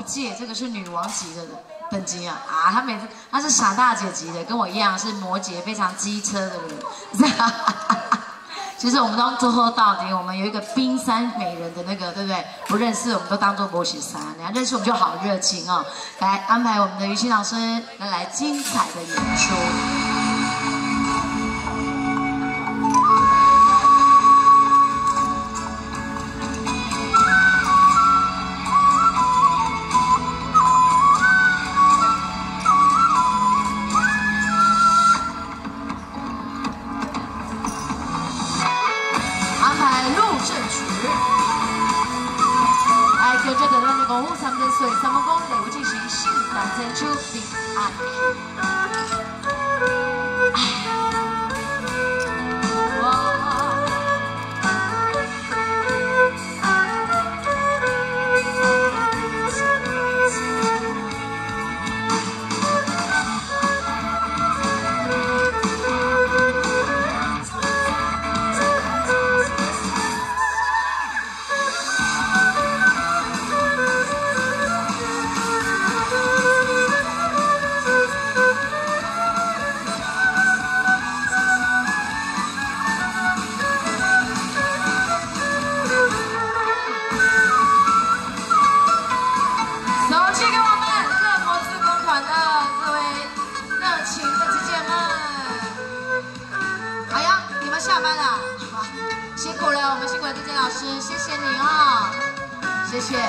界，这个是女王级的等级啊！她是傻大姐级的，跟我一样是摩羯，非常机车的人。其实我们都最后到底，我们有一个冰山美人的那个，对不对？不认识我们都当做摩羯山，你要认识我们就好热情哦。来安排我们的于欣老师来精彩的演出。 30岁3分钟内会进行性感演出，并爱。下班了，好，辛苦了，我们辛苦了，DJ老师，谢谢你哦，谢谢。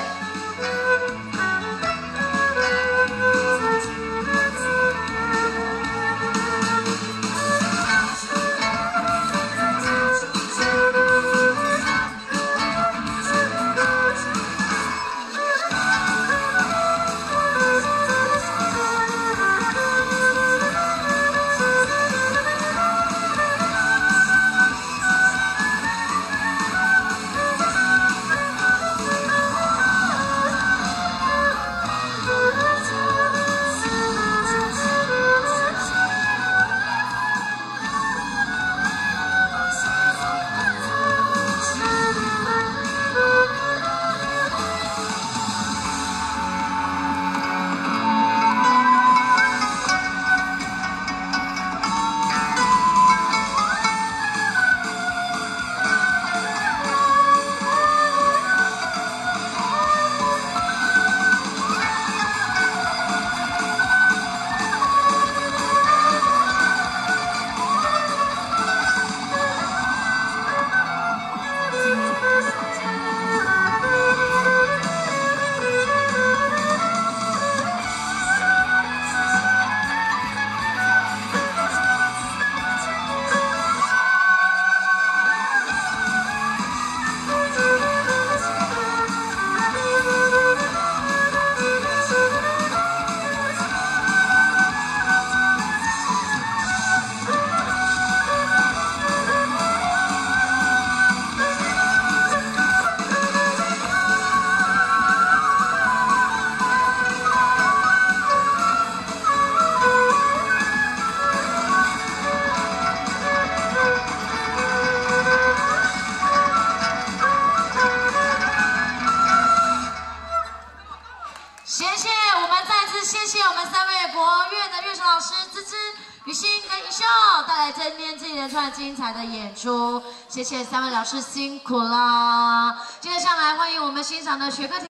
谢谢我们3位国乐的乐手老师芝芝、于欣跟一秀带来今天这一连串精彩的演出，谢谢3位老师辛苦啦！接着上来欢迎我们欣赏的学科。